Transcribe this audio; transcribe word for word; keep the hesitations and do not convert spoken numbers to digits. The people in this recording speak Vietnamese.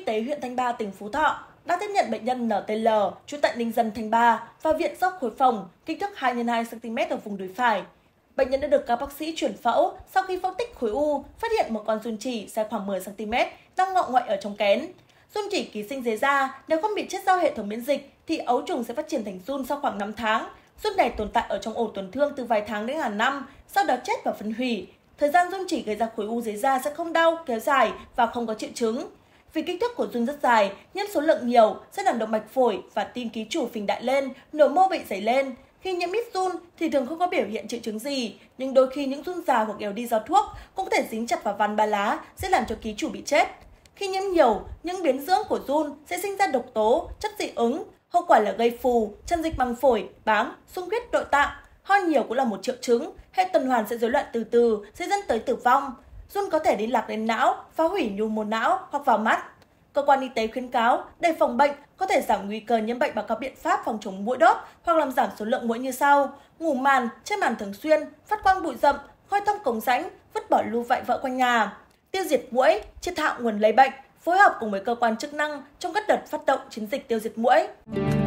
tế huyện Thanh Ba, tỉnh Phú Thọ đã tiếp nhận bệnh nhân en tê lờ trú tại Ninh Dân, Thanh Ba vào viện dốc khối phòng, kích thước hai nhân hai xăng-ti-mét ở vùng đùi phải. Bệnh nhân đã được các bác sĩ chuyển phẫu sau khi phẫu tích khối u, phát hiện một con giun chỉ dài khoảng mười xăng-ti-mét đang ngọ nguậy ở trong kén. Giun chỉ ký sinh dưới da, nếu không bị chết do hệ thống miễn dịch thì ấu trùng sẽ phát triển thành giun sau khoảng năm tháng. Giun này tồn tại ở trong ổ tổn thương từ vài tháng đến hàng năm, sau đó chết và phân hủy. Thời gian giun chỉ gây ra khối u dưới da sẽ không đau, kéo dài và không có triệu chứng. Vì kích thước của giun rất dài, nhân số lượng nhiều sẽ làm động mạch phổi và tim ký chủ phình đại lên, nổi mô bị dày lên. Khi nhiễm ít giun thì thường không có biểu hiện triệu chứng gì, nhưng đôi khi những giun già hoặc yếu đi do thuốc cũng có thể dính chặt vào van ba lá, sẽ làm cho ký chủ bị chết. Khi nhiễm nhiều, những biến dưỡng của giun sẽ sinh ra độc tố, chất dị ứng, hậu quả là gây phù, chân dịch màng phổi, bám, xung huyết nội tạng. Ho nhiều cũng là một triệu chứng, hệ tuần hoàn sẽ rối loạn từ từ, sẽ dẫn tới tử vong. Giun có thể đi lạc đến não, phá hủy nhu mô não hoặc vào mắt. Cơ quan y tế khuyến cáo để phòng bệnh có thể giảm nguy cơ nhiễm bệnh bằng các biện pháp phòng chống muỗi đốt hoặc làm giảm số lượng muỗi như sau: ngủ màn, che màn thường xuyên, phát quang bụi rậm, khơi thông cống rãnh, vứt bỏ lu vại vỡ quanh nhà, tiêu diệt muỗi, triệt hạ nguồn lây bệnh, phối hợp cùng với cơ quan chức năng trong các đợt phát động chiến dịch tiêu diệt muỗi.